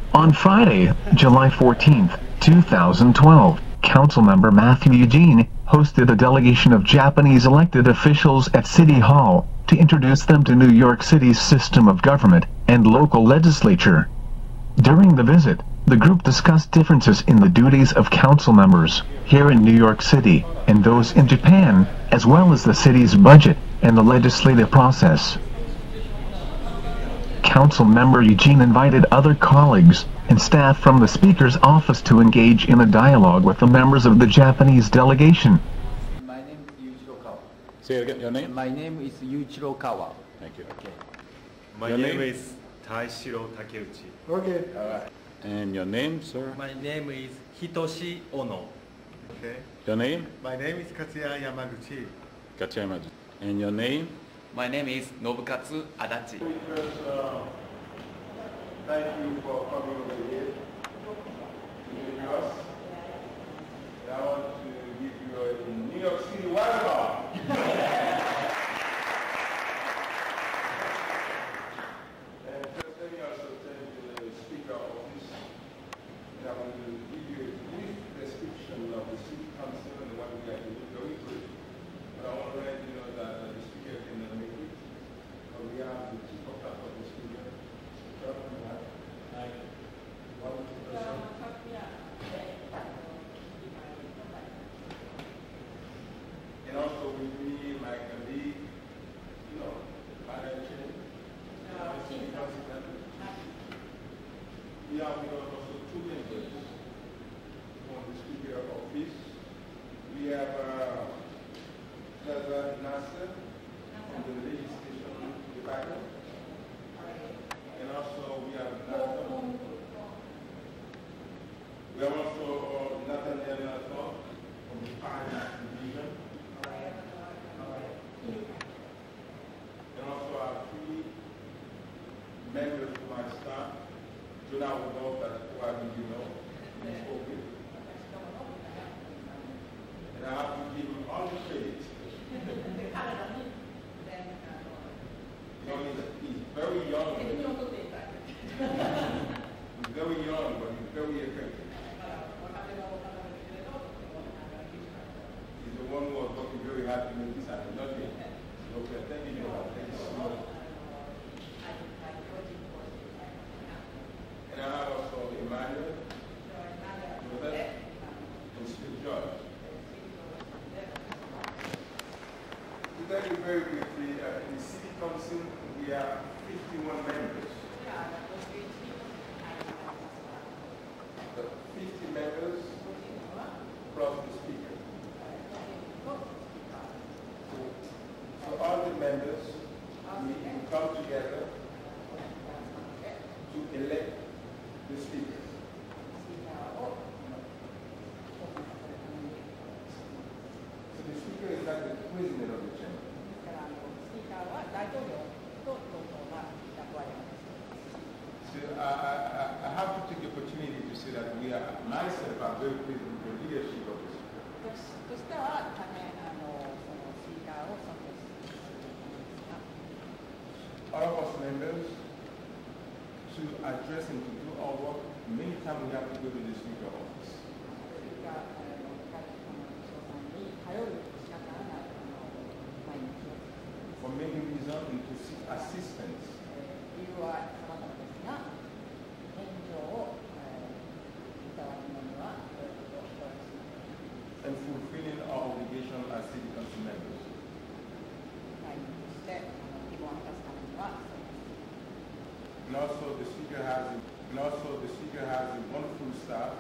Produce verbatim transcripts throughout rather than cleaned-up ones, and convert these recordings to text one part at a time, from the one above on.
On Friday, July fourteenth, two thousand twelve, Council Member Mathieu Eugene hosted a delegation of Japanese elected officials at City Hall to introduce them to New York City's system of government and local legislature. During the visit, the group discussed differences in the duties of council members here in New York City and those in Japan, as well as the city's budget and the legislative process. Council Member Eugene invited other colleagues and staff from the Speaker's office to engage in a dialogue with the members of the Japanese delegation. My name is Yuichiro Kawa. Say again, your name? My name is Yuichiro Kawa. Thank you. Okay. My Your name, name? is Taishiro Takeuchi. Okay. All right. And your name, sir? My name is Hitoshi Ono. Okay. Your name? My name is Katsuya Yamaguchi. Gachayama. And your name? My name is Nobukatsu Adachi. First, uh, thank you for coming over here to meet us. And I want to give you a New York City welcome. And first, let me also thank the Speaker office. And I want to give you a brief description of the City Council and what we are doing very quick. But I want to let you know that uh, the Speaker cannot make it. But we have the Chief of Staff of the Speaker. And also with me, my colleague, you know, Madam Chair, City Council members. We have with us also two members from the Speaker office. We have uh, President Nasser from the legislation department. And also we have Nathan. We have also uh, Nathaniel Nathan from the finance division. And also our three members of my staff. Jonah will know that probably you know. He's spoken. And I have to give him all the credit. You know, he's, he's very young. He's very young, but he's very effective. He's the one who was working very hard to make this happen, not me. Okay, thank you, Jonah. Thank you so much. And I have also Emmanuel, Joseph, and Steve George. To tell you very briefly, uh, in the City Council, we have fifty-one members. The fifty members plus the Speaker. So, so all the members, we, we come together to elect the Speaker. So the Speaker is like the president of the chamber. So I, I, I have to take the opportunity to say that we are, myself, are very pleased with the leadership of the Speaker. All of us members, to address and to do our work, many times we have to go to the Speaker office. For many reasons and to seek assistance. And fulfilling our obligation as City Council members. And also the Speaker has a, and also the Speaker has a wonderful staff.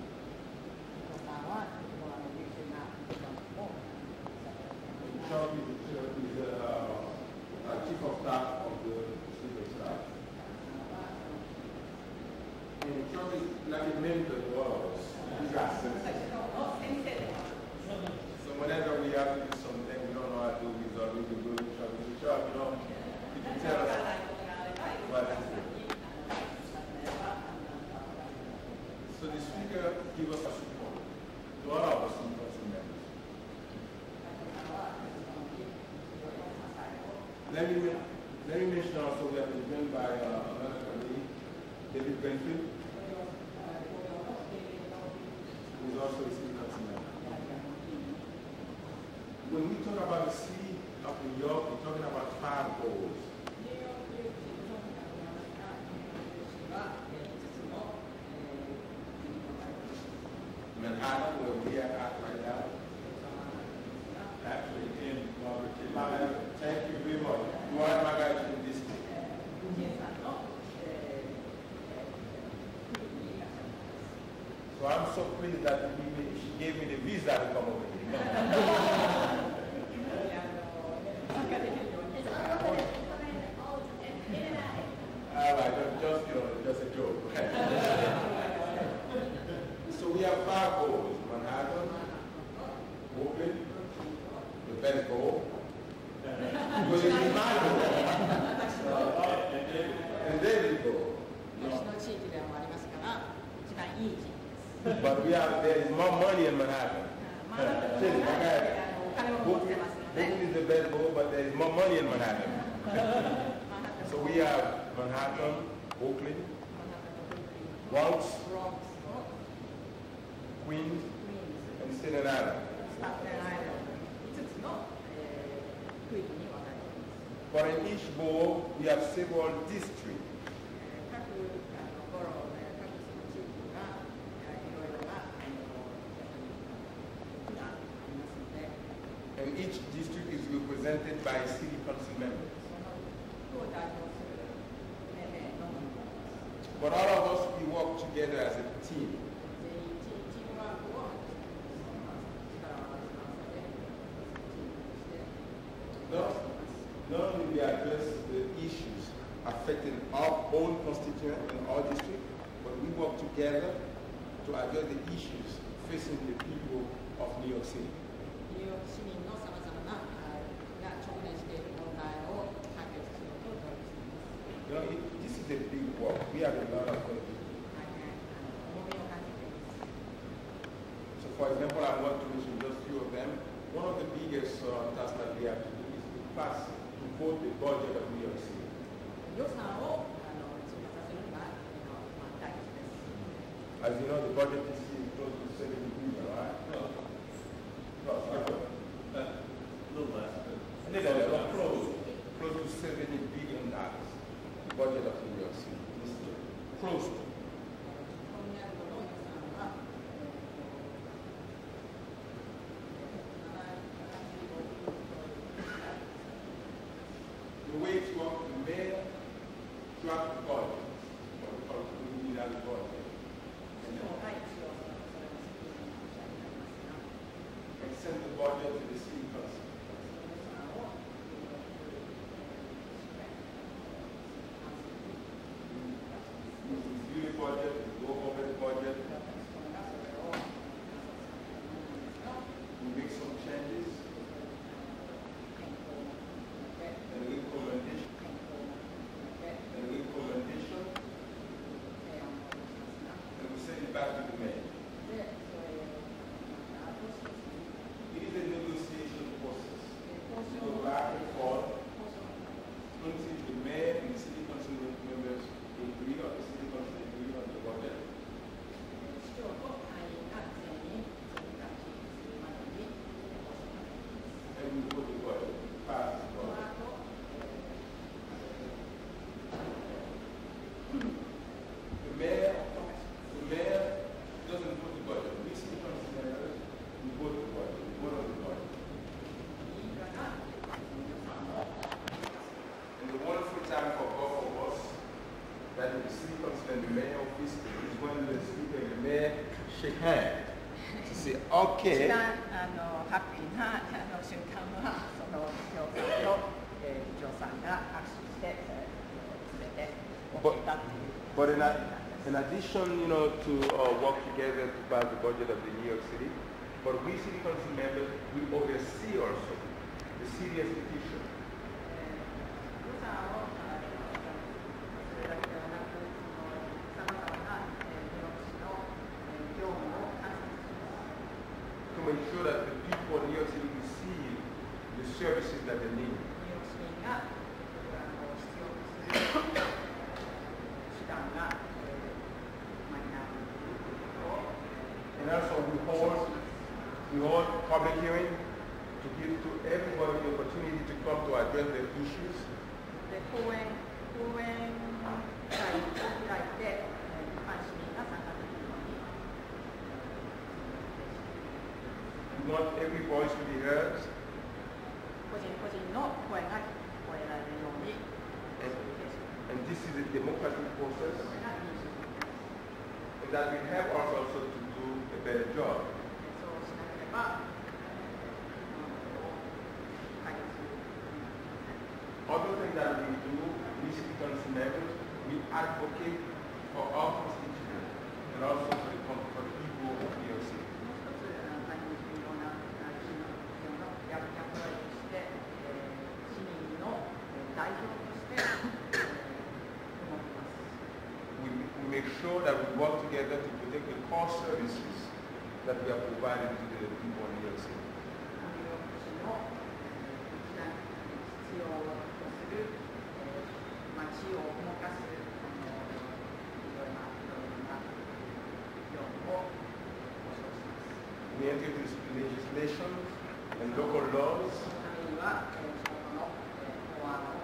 Charlie is a uh, Chief of Staff of the Speaker staff. And Charlie is like a mentor to all of us. He's our sensitive. So whenever we have to do something we don't know how to resolve it, we go to Charlie. Charlie, you know, you can tell us what is it. So the Speaker gives us a support to all of us in council members. Let me, let me mention also we have been joined by uh, another colleague, David Benfield. also a city council member. When we talk about the city of New York, we're talking about five goals. Manhattan, where we are at right now. Actually, in Margaret, thank you very much. You are my guy in this district. So I'm so pleased that he, she gave me the visa to come over here. All right, just, you know, just a joke. So we have five goals: Manhattan, Brooklyn, the best goal, because it's my goal, and David's goal. But we have, there is more money in Manhattan. Brooklyn is the best goal, but there is more money in Manhattan. So we have Manhattan, Brooklyn, Bronx, Queens, and Staten Island. But in each borough, we have several districts. And each district is represented by a city council member. But all of us, we work together as a team. Not, not only we address the issues affecting our own constituent and our district, but we work together to address the issues facing the people of New York City. You know, it, this is a big work. We have a lot of work to do. So, for example, I want to mention just a few of them. One of the biggest uh, tasks that we have to do is to pass, to vote the budget of New York City. As you know, the budget this year is close to seventy billion, right? No. No, sorry. Uh, a little less. No, no, no, close, close to seventy billion dollars. The budget of New York City this year. Close to. The way it's worked, the mayor draft the budget, what we call the community budget. And send the budget to the city council. We review the budget, we go over the budget, we make some changes, and recommendation, and recommendation, and we send it back to the mayor. It is a negotiation process. We go back and forth until the mayor and the city council members agree or the city council agree on the budget. And we vote the budget, pass the budget. The mayor, the mayor doesn't vote the budget. We city council members, we vote the budget. We vote on the budget. And the wonderful time for both of us, that the city council and the mayor office is when the speaker and the mayor shake hands to say, okay. 一番あのハッピーなあの瞬間はその議長さんと、えー、議長さんが握手して、えー、全て起きたっていう。 But in, a, in addition, you know, to uh, work together to pass the budget of the New York City, but we city council members, we oversee also the city institution. 予算をそれだけではなく、さまざまなニューヨーク市の業務を監察します。 To make sure that the people in New York City receive the services that they need. ニューヨーク市民が必要とする手段がマイナーということを。 And also we hold, we hold public hearing to give to everybody the opportunity to come to address their issues. で講演講演会を開いて、えー一般市民が参加できるように。 We want every voice to be heard. 個人個人の声が聞こえられるように。 And this is a democratic process. それが民主主義です。 And that we have us also to do a better job. そうしなければ、解決する。 Other thing that we do, we city council members, we advocate for our constituents and also for the, for the people of New York City. もう一つ、大変重要な市民の役割として、市民の代表として思っています。 We, we make sure that we work together to protect the core services that we are providing to the people of New York City. ニューヨーク市の必要とする街を動かすいろいろな業務を保障します。 We introduce legislation and local laws. そのためには地元の法案を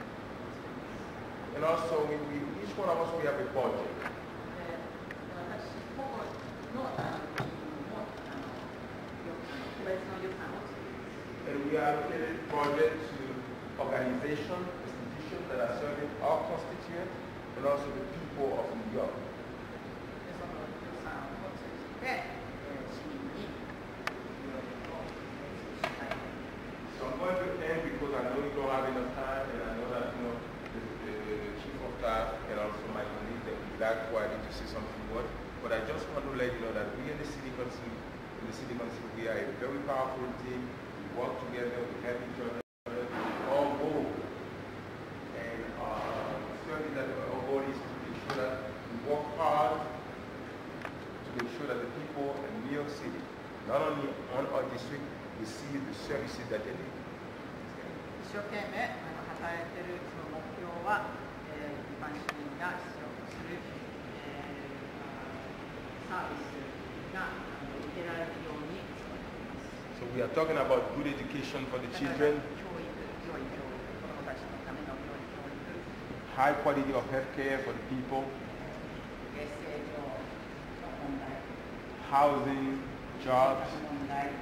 And also, we, we, each one of us, we have a budget. 私個々の議員も個別の予算を作ります。 And we allocated projects to organizations, institutions that are serving our constituents and also the people of New York. でその予算を通じて市民にいろいろと尽くしたい。 So I'm going to end because I know you don't have enough time, and I know that you know the, the, the chief of staff and also my colleague that would like quietly to say something more. But I just want to let you know that we in the city council, in the city council, we are a very powerful team. We work together, we help each other, we all go. And uh, certainly that our goal is to make sure that we work hard to make sure that the people in New York City, not only on our district, receive the services that they need. 一生懸命働いているその目標は、えー、一般市民が必要とする、えー、サービスが受けられるように努めています。 So we are talking about good education for the だから教 children, 育、教育、教育、子どもたちのための教育、教育、 high quality of health care for the people, 衛生上の問題、 housing, jobs, 問題、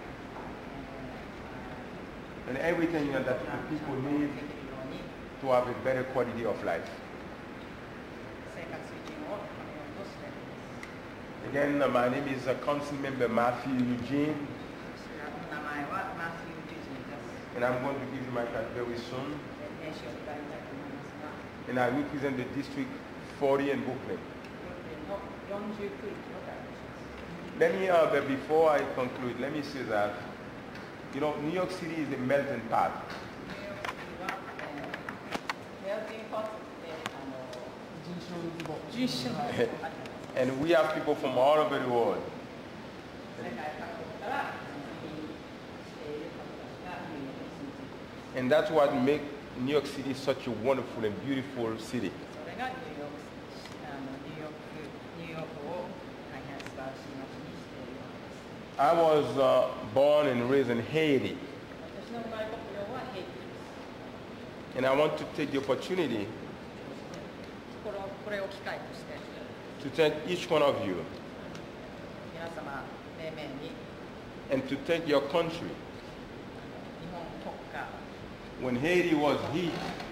and everything that the people need to have a better quality of life. 生活水準を高めようとしています。 Again, uh, my name is uh, Council Member Mathieu Eugene, 私の名前はマシュー・ジュジンです。 and I'm going to give you my card very soon. 名刺をいただきたいと思いますが、 And I represent the District forty in Brooklyn. のよんじゅう区域を代表します。 Let me, uh, but before I conclude, let me say that, you know, New York City is a melting pot. ニューヨーク市は、えー、メルティングポットってあの人種の壺、人種の壺があります。 And we have people from all over the world. 世界各国から移民している方たちがニューヨークに住んでいます。 And that's what makes New York City such a wonderful and beautiful city. それがニューヨークあのニューヨークニューヨークを大変素晴らしい街にしているようです。 I was uh, born and raised in Haiti, 私の生まれ故郷はヘイティです。 and I want to take the opportunity これをこれを機会として to thank each one of you 皆様命名に and to thank your country. 日本国家 When Haiti was hit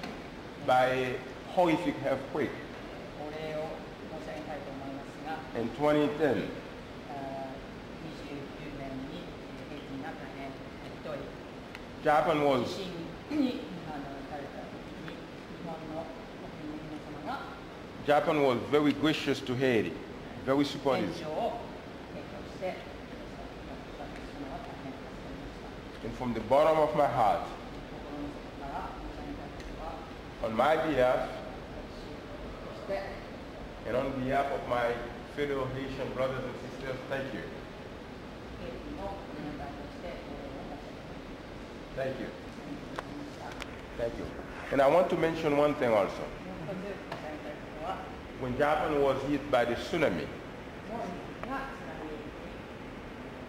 by a horrific earthquake お礼を申し上げたいと思いますが、 in twenty ten, あーにじゅうきゅうねんにヘイティが大変ひどい Japan 地 was 震にあの打たれた時に日本の国民の皆様が Japan was very gracious to Haiti, very 援 supportive. 助を提供して私のは大変助かりました。 And from the bottom of my heart, 心の底から申し上げたいことは on my behalf 私として and on behalf of my fellow Haitian brothers and sisters, thank you. ヘイティの年代としてお礼を申し上げたい Thank you. と思いました。 Thank you. And I want to mention one thing also. もう一つ申し上げたいことは When Japan was hit by the tsunami, もうが津波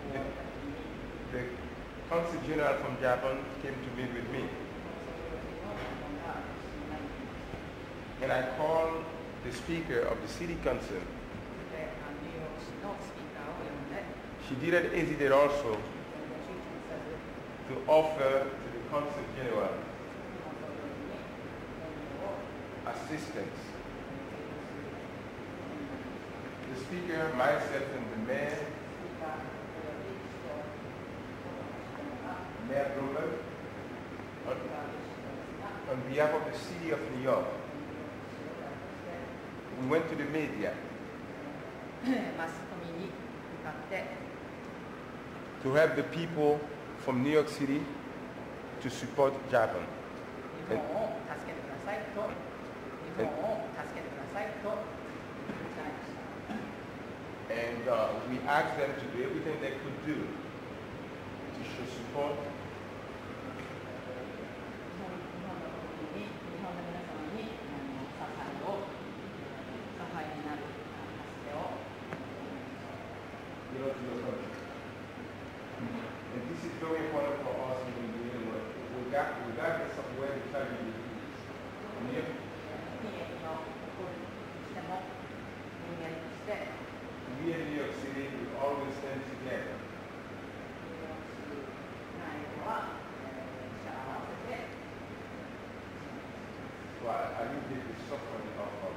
the Consul General from Japan came to meet with me. And I called the Speaker of the City Council. She didn't hesitate also to offer to the Consul General assistance. The Speaker, myself, and the Mayor, Mayor Global, on, on behalf of the City of New York, we went to the media to help the people from New York City to support Japan. And, and, and uh, we asked them to do everything they could do to show support you know, to your country. And this is very important for us in the Union work. Regardless of where the family is. We in New York City, we always stand together. So I, I need the suffering of our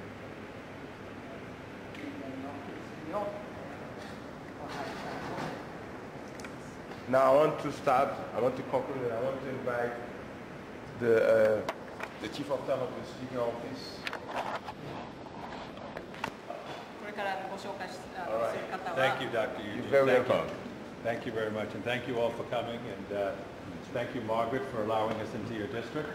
Now I want to start, I want to conclude, and I want to invite the, uh, the Chief of Staff of the Speaker Office. All right. Thank you, Doctor Eugene. You're very Thank welcome. You. Thank you very much, and thank you all for coming, and uh, thank you, Margaret, for allowing us into your district.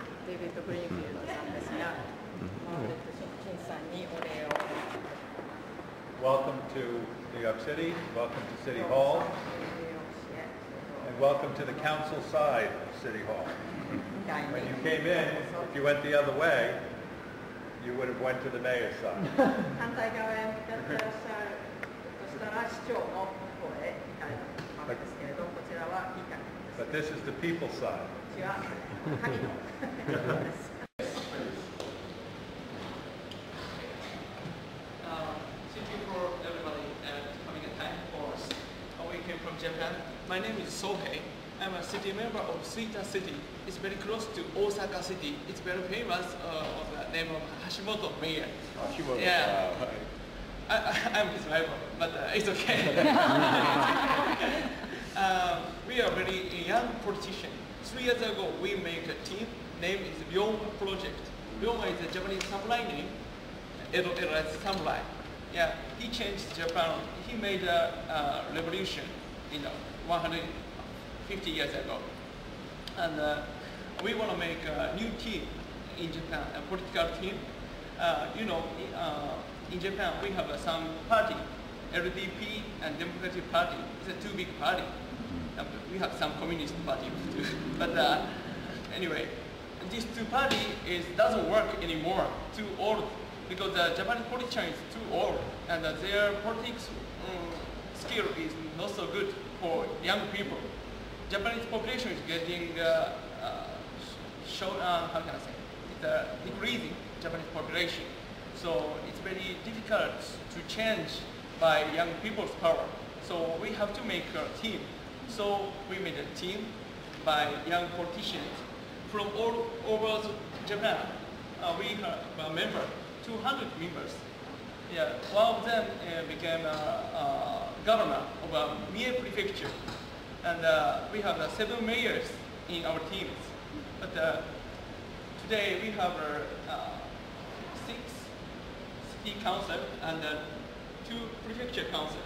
Welcome to New York City, welcome to City Hall, and welcome to the council side of City Hall. When you came in, if you went the other way, you would have went to the mayor's side. But this is the people's side. From Japan. My name is Sohei. I'm a city member of Suita City. It's very close to Osaka City. It's very famous uh, of the name of Hashimoto Mayor. Hashimoto. Yeah. Uh, I, I, I'm his rival, but uh, it's okay. uh, we are very young politician. Three years ago, we made a team. Name is Ryoma Project. Ryoma is a Japanese samurai name. Edo era samurai. Yeah, he changed Japan. He made a, a revolution, you know, one hundred fifty years ago. And uh, we want to make a new team in Japan, a political team. Uh, you know, uh, in Japan we have uh, some party, L D P and Democratic Party. It's a two big party. Uh, we have some communist party too. But uh, anyway, these two parties is doesn't work anymore. Too old. Because the Japanese politician is too old, and uh, their politics um, skill is not so good for young people. Japanese population is getting uh, uh, show, uh, how can I say? It's uh, decreasing Japanese population, so it's very difficult to change by young people's power. So we have to make a team. So we made a team by young politicians from all over Japan. Uh, we have a member. two hundred members. Yeah, one of them uh, became a, a governor of a Mie prefecture, and uh, we have uh, seven mayors in our teams. But uh, today we have uh, uh, six city council and uh, two prefecture council.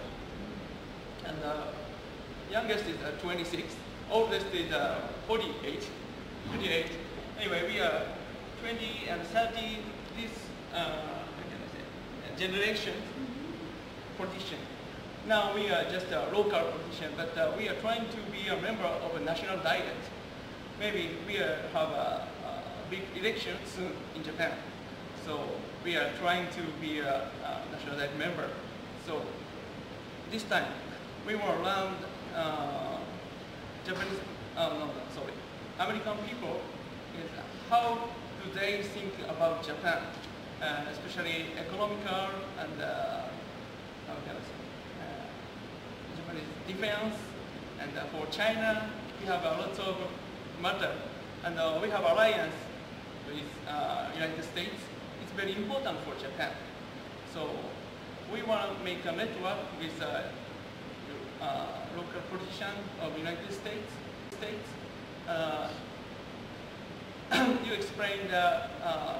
And uh, youngest is uh, twenty-six, oldest is uh, forty-eight. forty-eight. Anyway, we are twenty and thirty. This Uh, how can I say, generation politician. Now we are just a local politician, but uh, we are trying to be a member of a national diet. Maybe we uh, have a, a big election soon in Japan. So we are trying to be a, a national diet member. So this time we will learn uh, Japanese, uh, no, no, sorry, American people is how do they think about Japan, uh, especially economical and uh, how can I say, uh, Japanese defense, and uh, for China we have a lot of matter, and uh, we have alliance with uh, United States. It's very important for Japan. So we want to make a network with uh, uh, local politicians of United States. States. Uh, you explained the uh,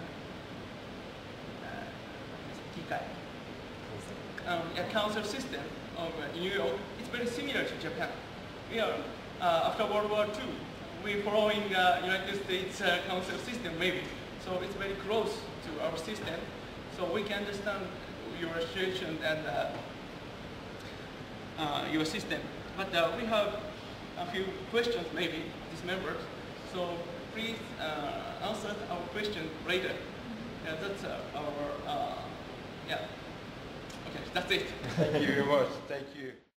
um, a council system of uh, New York. It's very similar to Japan. We are uh, after World War Two. We're following uh, United States uh, council system maybe. So it's very close to our system. So we can understand your situation and uh, uh, your system. But uh, we have a few questions maybe, these members. So please uh, answer our question later. Yeah, that's uh, our, uh, yeah. Okay, that's it. Thank you very much. Thank you.